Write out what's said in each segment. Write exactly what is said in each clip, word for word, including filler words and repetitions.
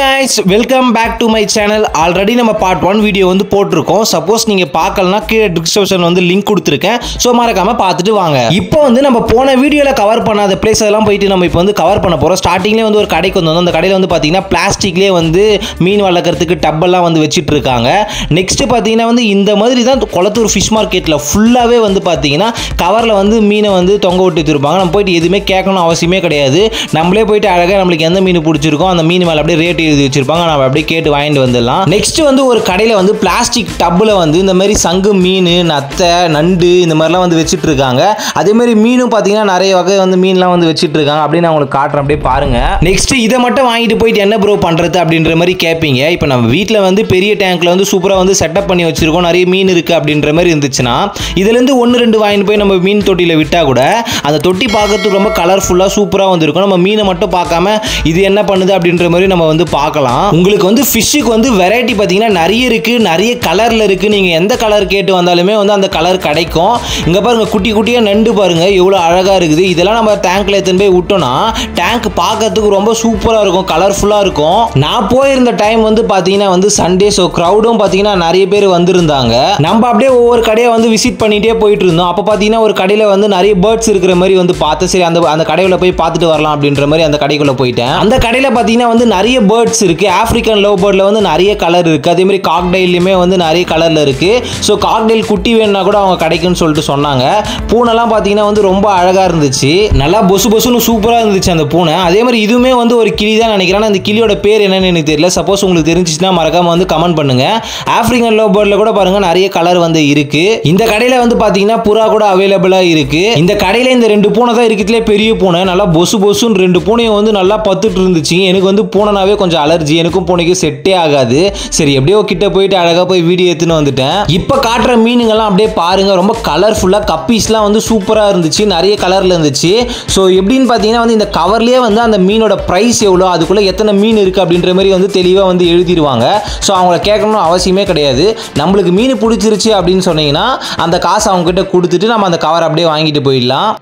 guys, welcome back to my channel. Already நம்ம part one video வந்து போட்டுருக்கோம். Suppose நீங்க பார்க்கலனா கீழ டிஸ்கிரிப்ஷன்ல வந்து லிங்க் கொடுத்திருக்கேன். சோ மறக்காம பார்த்துட்டு வாங்க. இப்போ வந்து நம்ம போன வீடியோல கவர் பண்ணாத பிளேஸ் எல்லாம் போயிட்டு நம்ம இப்போ வந்து கவர் பண்ண போறோம். ஸ்டார்டிங்லயே வந்து ஒரு கடைக்கு வந்தோம். அந்த கடையில வந்து பாத்தீங்கன்னா பிளாஸ்டிக்லயே வந்து மீன் வளர்க்கறதுக்கு டப் எல்லாம் வந்து வெச்சிட்டு இருக்காங்க. நெக்ஸ்ட் பாத்தீங்கன்னா வந்து இந்த மாதிரி தான் கொளத்தூர் ஃபிஷ் மார்க்கெட்ல ஃபுல்லாவே வந்து பாத்தீங்கன்னா கவர்ல வந்து மீனை வந்து தொங்க விட்டு வச்சிருப்பாங்க. நம்ம போயிட்டு எதுவுமே கேட்கணும் அவசியமே கிடையாது. நம்மளே போயிட்டு அழகா நம்மளுக்கு எந்த மீன் பிடிச்சிருக்கோ அந்த மீன் மேல அப்படியே ரேட் எழுதி வச்சிருப்பாங்க. நம்ம அப்படியே கேட்டு வாங்கிட்டு வந்துடலாம். நெக்ஸ்ட் வந்து ஒரு கடையில வந்து பிளாஸ்டிக் டப்ல வந்து இந்த மாதிரி சங்கு மீன், நத்தை, நண்டு இந்த மாதிரிலாம் வந்து வச்சிட்டு இருக்காங்க. அதே மாதிரி மீனும் பாத்தீங்கன்னா நிறைய வகை வந்து மீன்லாம் வந்து வச்சிட்டு இருக்காங்க. அப்படியே நான் உங்களுக்கு காட்டுறேன், அப்படியே பாருங்க. நெக்ஸ்ட் இதை மட்டும் வாங்கிட்டு போயிட்டு என்ன ப்ரோ பண்றது அப்படின்ற மாதிரி கேட்பீங்க. இப்போ நம்ம வீட்டில் வந்து பெரிய டேங்க்ல வந்து சூப்பரா வந்து செட்டப் பண்ணி வச்சிருக்கோம், நிறைய மீன் இருக்கு அப்படின்ற மாதிரி இருந்துச்சுன்னா இதுல இருந்து ஒன்னு ரெண்டு வாங்கிட்டு போய் நம்ம மீன் தொட்டியில விட்டா கூட அந்த தொட்டி பார்க்கறதுக்கு ரொம்ப கலர்ஃபுல்லா சூப்பரா வந்து இருக்கும். நம்ம மீனை மட்டும் பார்க்காம இது என்ன பண்ணுது அப்படின்ற மாதிரி நம்ம வந்து பார்க்கலாம். உங்களுக்கு வந்து ஃபிஷ்ஷுக்கு வந்து வெரைட்டி பார்த்தீங்கன்னா நிறைய இருக்கு, நிறைய கலர்ல இருக்கு. நீங்க எந்த கலர் கேட்டு வந்தாலுமே வந்து அந்த கலர் கிடைக்கும். இங்க பாருங்க, குட்டி குட்டியா நண்டு பாருங்க எவ்வளவு அழகா இருக்குது. இதெல்லாம் நம்ம டேங்க்ல எடுத்துன்னு போய் விட்டோம்னா டேங்க் பார்க்கறதுக்கு ரொம்ப சூப்பரா இருக்கும், கலர்ஃபுல்லா இருக்கும். நான் போயிருந்த டைம் வந்து பாத்தீங்கன்னா வந்து சண்டே, ஸோ க்ரௌடும் பாத்தீங்கன்னா நிறைய பேர் வந்திருந்தாங்க. நம்ம அப்படியே ஒவ்வொரு கடையை வந்து விசிட் பண்ணிட்டே போயிட்டு இருந்தோம். அப்போ பாத்தீங்கன்னா ஒரு கடையில வந்து நிறைய பேர்ட்ஸ் இருக்கிற மாதிரி வந்து பார்த்து சரி அந்த அந்த கடையில போய் பார்த்துட்டு வரலாம் அப்படின்ற மாதிரி அந்த கடைக்குள்ள போயிட்டேன். அந்த கடையில பாத்தீங்கன்னா வந்து நிறைய பேர்ட்ஸ் இருக்கு. ஆப்பிரிக்கன் லவ் பேர்ட்ல வந்து நிறைய கலர் இருக்கு. அதே மாதிரி காக்டைல்லையுமே வந்து நிறைய கலர்ல இருக்கு. ஸோ காக்டைல் குட்டி வேணும்னா கூட அவங்க கிடைக்குன்னு சொல்லிட்டு சொன்னாங்க. பூனைலாம் பாத்தீங்கன்னா வந்து ரொம்ப அழகா இருந்துச்சு, நல்லா பொசு பொசுன்னு சூப்பரா இருந்துச்சு அந்த பூனை. அதே மாதிரி இதுவுமே வந்து ஒரு கிளி தான் நினைக்கிறேன். அந்த கிளியோட பேர் என்னன்னு எனக்கு தெரியல. சப்போஸ் உங்களுக்கு தெரிஞ்சிச்சுன்னா மறக்காம வந்து கமெண்ட் பண்ணுங்க. ஆப்பிரிக்கன் லவ் பேர்ட்ல கூட பாருங்க நிறைய கலர் வந்து இருக்கு. இந்த கடையில வந்து பாத்தீங்கன்னா புறா கூட அவைலபிளா இருக்கு. இந்த கடையில இந்த ரெண்டு பூனை தான் இருக்கிறதுலே பெரிய பூனை. நல்லா பொசு பொசுன்னு ரெண்டு பூனையும் வந்து நல்லா பத்துட்டு இருந்துச்சு. எனக்கு வந்து பூனைனாவே கொஞ்சம் அலர்ஜி, எனக்கும் பூனைக்கு செட்டே ஆகாது. சரி எப்படியோ கிட்ட போயிட்டு அழகா போய் வீடியோ எடுத்துன்னு வந்துட்டேன். இப்ப காட்டுற மீனுங்கெல்லாம் அப்படியே பாருங்க, ரொம்ப கலர்ஃபுல்லா கப்பீஸ்லாம் வந்து சூப்பரா இருந்துச்சு, நிறைய கலர்ல இருந்துச்சு. ஸோ எப்படின்னு பாத்தீங்கன்னா வந்து இந்த கவர்லயே வந்து அந்த மீனோட பிரைஸ் எவ்வளோ, அதுக்குள்ள எத்தனை மீன் இருக்கு அப்படின்ற மாதிரி வந்து தெளிவா வந்து எழுதிடுவாங்க. ஸோ அவங்கள கேட்கணும்னு அவசியமே கிடையாது. நம்மளுக்கு மீன் பிடிச்சிருச்சு அப்படின்னு சொன்னீங்கன்னா அந்த காசை அவங்க கிட்ட கொடுத்துட்டு நம்ம அந்த கவர் அப்படியே வாங்கிட்டு போயிடலாம்.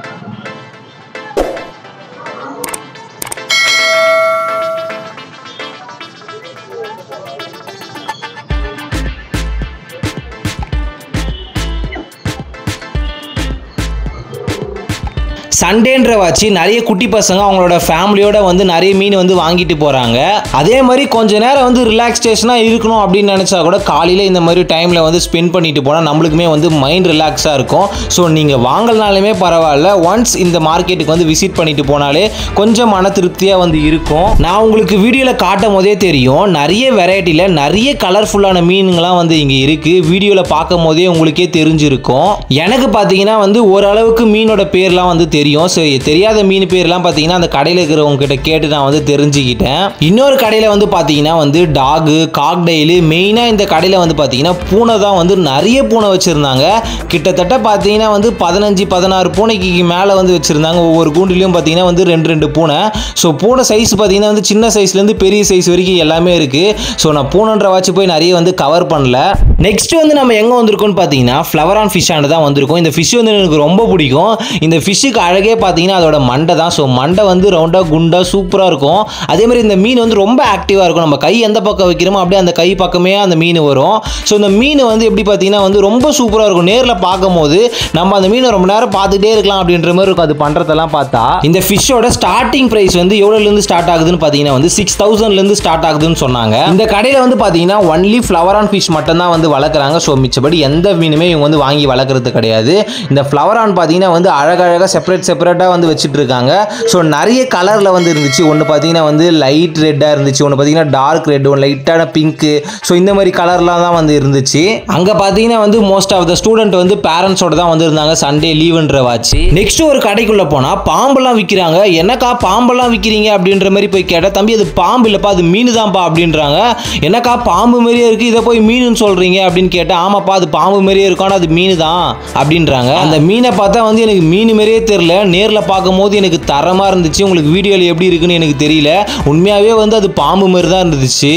சண்டேன்ற வாச்சு நிறைய குட்டி பசங்க அவங்களோட ஃபேமிலியோட வந்து நிறைய மீன் வந்து வாங்கிட்டு போறாங்க. அதே மாதிரி கொஞ்ச நேரம் வந்து ரிலாக்ஸேஷனா இருக்கணும் அப்படின்னு நினைச்சா கூட காலையில இந்த மாதிரி டைம்ல வந்து ஸ்பெண்ட் பண்ணிட்டு போனா நம்மளுக்குமே வந்து மைண்ட் ரிலாக்ஸா இருக்கும். ஸோ நீங்க வாங்கலனாலுமே பரவாயில்ல, ஒன்ஸ் இந்த மார்க்கெட்டுக்கு வந்து விசிட் பண்ணிட்டு போனாலே கொஞ்சம் மன திருப்தியா வந்து இருக்கும். நான் உங்களுக்கு வீடியோல காட்டும் போதே தெரியும், நிறைய வெரைட்டில நிறைய கலர்ஃபுல்லான மீனுங்களாம் வந்து இங்க இருக்கு. வீடியோல பார்க்கும் போதே உங்களுக்கே தெரிஞ்சிருக்கும். எனக்கு பாத்தீங்கன்னா வந்து ஓரளவுக்கு மீனோட பேர்லாம் வந்து தெரியும். தெரியாத மீன் பேர்லாம் பாத்தீங்கன்னா அந்த கடையில் இருக்கிறவங்க கிட்ட கேட்டு நான் வந்து தெரிஞ்சுக்கிட்டேன். இன்னொரு கடையில வந்து பாத்தீங்கன்னா வந்து டாகு, காக்டைல், மெயினா இந்த கடையில வந்து பாத்தீங்கன்னா பூனை தான் வந்து நிறைய பூனை வச்சிருந்தாங்க. கிட்டத்தட்ட பாத்தீங்கன்னா வந்து பதினஞ்சு பதினாறு பூனைக்கு மேல வந்து வச்சிருந்தாங்க. ஒவ்வொரு கூண்டிலையும் பாத்தீங்கன்னா வந்து ரெண்டு ரெண்டு பூனை. ஸோ பூனை சைஸ் பாத்தீங்கன்னா வந்து சின்ன சைஸ்ல இருந்து பெரிய சைஸ் வரைக்கும் எல்லாமே இருக்கு. ஸோ நான் பூனைன்ற வாட்சி போய் நிறைய வந்து கவர் பண்ணல. நெக்ஸ்ட் வந்து நம்ம எங்க வந்திருக்கோம்னு பாத்தீங்கன்னா ஃப்ளவர் ஆன் ஃபிஷ் ஆண்டு தான் வந்திருக்கோம். இந்த ஃபிஷ் வந்து எனக்கு ரொம்ப பிடிக்கும். இந்த ஃபிஷ்ஷுக்கு அழகே பார்த்தீங்கன்னா அதோட மண்டை தான். ஸோ மண்டை வந்து ரவுண்டாக குண்டாக சூப்பராக இருக்கும். அதே மாதிரி இந்த மீன் வந்து ரொம்ப ஆக்டிவாக இருக்கும். நம்ம கை எந்த பக்கம் வைக்கிறோமோ அப்படியே அந்த கை பக்கமே அந்த மீன் வரும். ஸோ இந்த மீன் வந்து எப்படி பார்த்தீங்கன்னா வந்து ரொம்ப சூப்பராக இருக்கும். நேரில் பார்க்கும்போது நம்ம அந்த மீனை ரொம்ப நேரம் பார்த்துட்டே இருக்கலாம் அப்படின்ற மாதிரி இருக்கும். அது பண்ணுறதெல்லாம் பார்த்தா இந்த ஃபிஷ்ஷோட ஸ்டார்டிங் ப்ரைஸ் வந்து எவ்வளோலேருந்து ஸ்டார்ட் ஆகுதுன்னு பார்த்தீங்கன்னா வந்து சிக்ஸ் தௌசண்ட்லேருந்து ஸ்டார்ட் ஆகுதுன்னு சொன்னாங்க. இந்த கடையில் வந்து பார்த்தீங்கன்னா ஒன்லி ஃப்ளவர் ஆன் ஃபிஷ் மட்டும் தான் வந்து வளர்க்குறாங்க. ஸோ மிச்சபடி எந்த மீனுமே இவங்க வந்து வாங்கி வளர்க்குறது கிடையாது. இந்த ஃப்ளவர் ஆன் பார்த்தீங்கன்னா வந்து அழகழகாக செப்பரேட் செப்பரேட்டாக வந்து வச்சுட்டு இருக்காங்க. ஸோ நிறைய கலரில் வந்து இருந்துச்சு. ஒன்று பார்த்தீங்கன்னா வந்து லைட் ரெட்டாக இருந்துச்சு, ஒன்று பார்த்தீங்கன்னா டார்க் ரெட், ஒன்று லைட்டான பிங்க்கு. ஸோ இந்த மாதிரி கலர்லாம் தான் வந்து இருந்துச்சு. அங்கே பார்த்தீங்கன்னா வந்து மோஸ்ட் ஆஃப் த ஸ்டூடெண்ட் வந்து பேரண்ட்ஸோட தான் வந்து இருந்தாங்க, சண்டே லீவுன்ற வாச்சு. நெக்ஸ்ட் ஒரு கடைக்குள்ளே போனால் பாம்பெல்லாம் விற்கிறாங்க. என்னக்கா பாம்பெல்லாம் விற்கிறீங்க அப்படின்ற மாதிரி போய் கேட்டால், தம்பி அது பாம்பு இல்லைப்பா, அது மீன் தான்ப்பா அப்படின்றாங்க. என்னக்கா பாம்பு மாதிரியே இருக்குது, இதை போய் மீனுன்னு சொல்கிறீங்க அப்படின்னு கேட்டால், ஆமாப்பா அது பாம்பு மாதிரியே இருக்கும், ஆனால் அது மீன் தான் அப்படின்றாங்க. அந்த மீனை பார்த்தா வந்து எனக்கு மீன் மாதிரியே தெரியல, நேரில் பார்க்கும்போது எனக்கு தரமா இருந்துச்சு. உங்களுக்கு வீடியோல எப்படி இருக்குன்னு எனக்கு தெரியல, உண்மையாவே வந்து அது பாம்பு மாதிரி தான் இருந்துச்சு.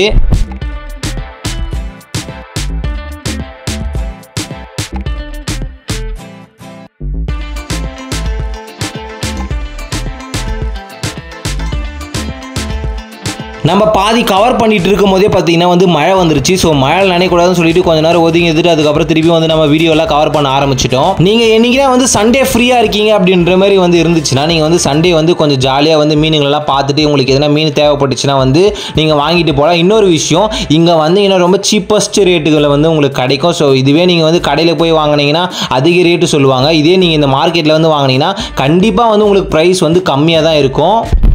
நம்ம பாதி கவர் பண்ணிட்டு இருக்கும் போதே பார்த்தீங்கன்னா வந்து மழை வந்துருச்சு. ஸோ மழை நினைக்கூடாதுன்னு சொல்லிட்டு கொஞ்ச நேரம் ஒதுங்கி எடுத்துட்டு அதுக்கப்புறம் திருப்பி வந்து நம்ம வீடியோலாம் கவர் பண்ண ஆரம்பிச்சிட்டோம். நீங்கள் என்னைக்குனா வந்து சண்டே ஃப்ரீயாக இருக்கீங்க அப்படின்ற மாதிரி வந்து இருந்துச்சுன்னா நீங்கள் வந்து சண்டே வந்து கொஞ்சம் ஜாலியாக வந்து மீனுங்களெல்லாம் பார்த்துட்டு உங்களுக்கு எதனா மீன் தேவைப்பட்டுச்சுன்னா வந்து நீங்கள் வாங்கிட்டு போகலாம். இன்னொரு விஷயம், இங்கே வந்து இன்னும் ரொம்ப சீப்பஸ்ட் ரேட்டுகளில் வந்து உங்களுக்கு கிடைக்கும். ஸோ இதுவே நீங்கள் வந்து கடையில் போய் வாங்கினீங்கன்னா அதிக ரேட்டு சொல்லுவாங்க. இதே நீங்கள் இந்த மார்க்கெட்டில் வந்து வாங்கினீங்கன்னா கண்டிப்பாக வந்து உங்களுக்கு ப்ரைஸ் வந்து கம்மியாக தான் இருக்கும்.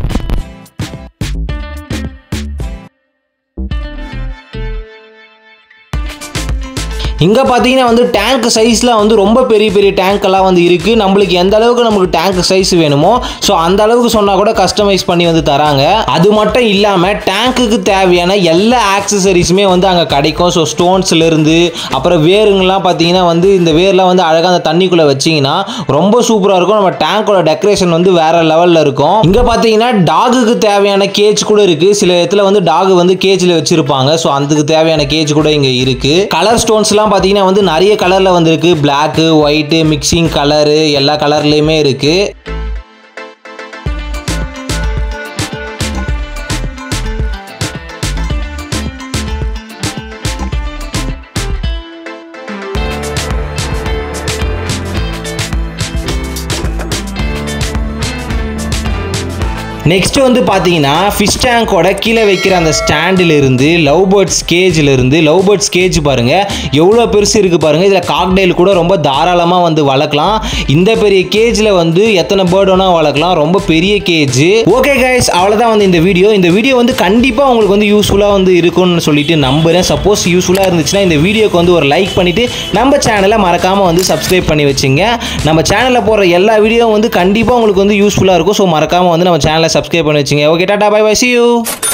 இங்கே பார்த்தீங்கன்னா வந்து டேங்க் சைஸில் வந்து ரொம்ப பெரிய பெரிய டேங்க்கெல்லாம் வந்து இருக்குது. நம்மளுக்கு எந்த அளவுக்கு நமக்கு டேங்க் சைஸ் வேணுமோ ஸோ அந்த அளவுக்கு சொன்னால் கூட கஸ்டமைஸ் பண்ணி வந்து தராங்க. அது மட்டும் இல்லாமல் டேங்க்குக்கு தேவையான எல்லா ஆக்சசரிஸுமே வந்து அங்கே கிடைக்கும். ஸோ ஸ்டோன்ஸ்லேருந்து அப்புறம் வேருங்கெல்லாம் பார்த்தீங்கன்னா வந்து இந்த வேர்லாம் வந்து அழகாக அந்த தண்ணிக்குள்ளே வச்சிங்கன்னா ரொம்ப சூப்பராக இருக்கும். நம்ம டேங்கோட டெக்கரேஷன் வந்து வேறு லெவலில் இருக்கும். இங்கே பார்த்தீங்கன்னா டாகுக்கு தேவையான கேஜ் கூட இருக்குது. சில இடத்துல வந்து டாகு வந்து கேஜில் வச்சுருப்பாங்க. ஸோ அதுக்கு தேவையான கேஜ் கூட இங்கே இருக்குது. கலர் ஸ்டோன்ஸ்லாம் பார்த்தீங்கன்னா வந்து நிறைய கலர்ல வந்திருக்கு. பிளாக், ஒயிட், மிக்சிங் கலரு எல்லா கலர்லயுமே இருக்கு. நெக்ஸ்ட் வந்து பார்த்தீங்கன்னா ஃபிஷ் டேங்கோட கீழே வைக்கிற அந்த ஸ்டாண்டில் இருந்து லவ் பேர்ட்ஸ் கேஜில் இருந்து லவ் பேர்ட்ஸ் கேஜ் பாருங்க எவ்வளோ பெருசு இருக்கு பாருங்க. இதில் காக்டெயில் கூட ரொம்ப தாராளமாக வந்து வளர்க்கலாம். இந்த பெரிய கேஜில் வந்து எத்தனை பேர்ட் வேணா வளர்க்கலாம். ரொம்ப பெரிய கேஜ். ஓகே கைஸ், அவ்வளோதான் வந்து இந்த வீடியோ. இந்த வீடியோ வந்து கண்டிப்பாக உங்களுக்கு வந்து யூஸ்ஃபுல்லாக வந்து இருக்கும்னு சொல்லிட்டு நம்புறேன். சப்போஸ் யூஸ்ஃபுல்லாக இருந்துச்சுன்னா இந்த வீடியோக்கு வந்து ஒரு லைக் பண்ணிட்டு நம்ம சேனலை மறக்காமல் வந்து சப்ஸ்கிரைப் பண்ணி வச்சுங்க. நம்ம சேனலில் போடுற எல்லா வீடியோ வந்து கண்டிப்பாக உங்களுக்கு வந்து யூஸ்ஃபுல்லாக இருக்கும். ஸோ மறக்காமல் வந்து நம்ம சேனலை சப்ஸ்கிரைப் பண்ணி வச்சுங்க. Okay, tata, bye bye, see you.